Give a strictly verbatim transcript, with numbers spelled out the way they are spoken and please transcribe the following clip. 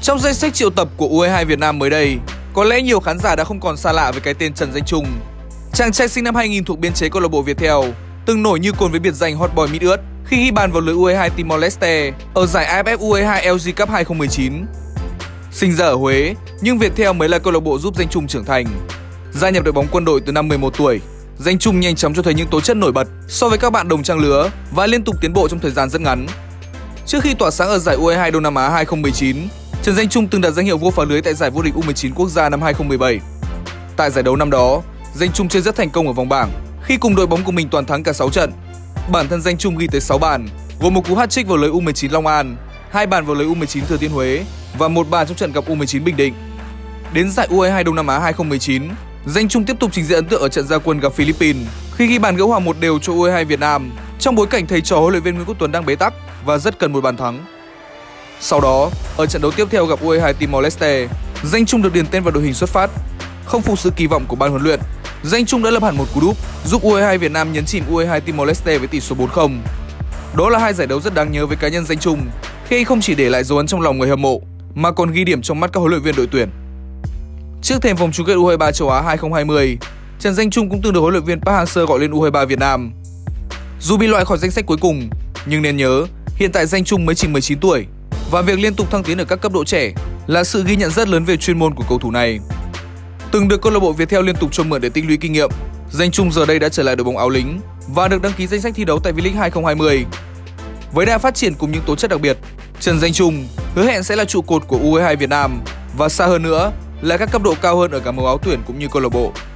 Trong danh sách triệu tập của U hai hai Việt Nam mới đây, có lẽ nhiều khán giả đã không còn xa lạ với cái tên Trần Danh Trung. Chàng trai sinh năm hai nghìn thuộc biên chế câu lạc bộ Viettel, từng nổi như cồn với biệt danh Hot Boy mít ướt khi ghi bàn vào lưới U hai hai Timor-Leste ở giải a ép ép U hai hai L G Cup hai không một chín. Sinh ra ở Huế, nhưng Viettel mới là câu lạc bộ giúp Danh Trung trưởng thành. Gia nhập đội bóng Quân đội từ năm mười một tuổi, Danh Trung nhanh chóng cho thấy những tố chất nổi bật so với các bạn đồng trang lứa và liên tục tiến bộ trong thời gian rất ngắn. Trước khi tỏa sáng ở giải U hai hai Đông Nam Á hai không một chín, Trần Danh Trung từng đạt danh hiệu vua phá lưới tại giải vô địch U mười chín quốc gia năm hai không một bảy. Tại giải đấu năm đó, Danh Trung chơi rất thành công ở vòng bảng khi cùng đội bóng của mình toàn thắng cả sáu trận. Bản thân Danh Trung ghi tới sáu bàn, gồm một cú hat-trick vào lưới U mười chín Long An, hai bàn vào lưới U mười chín Thừa Thiên Huế và một bàn trong trận gặp U mười chín Bình Định. Đến giải U hai hai Đông Nam Á hai không một chín, Danh Trung tiếp tục trình diễn ấn tượng ở trận ra quân gặp Philippines khi ghi bàn gỡ hòa một đều cho U hai hai Việt Nam trong bối cảnh thầy trò huấn luyện viên Nguyễn Quốc Tuấn đang bế tắc và rất cần một bàn thắng. Sau đó, ở trận đấu tiếp theo gặp U hai hai Timor-Leste, Danh Trung được điền tên vào đội hình xuất phát. Không phụ sự kỳ vọng của ban huấn luyện, Danh Trung đã lập hẳn một cú đúp giúp U hai hai Việt Nam nhấn chìm U hai hai Timor-Leste với tỷ số bốn không. Đó là hai giải đấu rất đáng nhớ với cá nhân Danh Trung khi anh không chỉ để lại dấu ấn trong lòng người hâm mộ mà còn ghi điểm trong mắt các huấn luyện viên đội tuyển. Trước thềm vòng chung kết U hai ba châu Á hai không hai không, Trần Danh Trung cũng từng được huấn luyện viên Park Hang-seo gọi lên U hai ba Việt Nam. Dù bị loại khỏi danh sách cuối cùng, nhưng nên nhớ hiện tại Danh Trung mới chỉ mười chín tuổi và việc liên tục thăng tiến ở các cấp độ trẻ là sự ghi nhận rất lớn về chuyên môn của cầu thủ này. Từng được câu lạc bộ Viettel liên tục cho mượn để tích lũy kinh nghiệm, Danh Trung giờ đây đã trở lại đội bóng áo lính và được đăng ký danh sách thi đấu tại V-League hai không hai không. Với đà phát triển cùng những tố chất đặc biệt, Trần Danh Trung hứa hẹn sẽ là trụ cột của U hai hai Việt Nam và xa hơn nữa là các cấp độ cao hơn ở cả màu áo tuyển cũng như câu lạc bộ.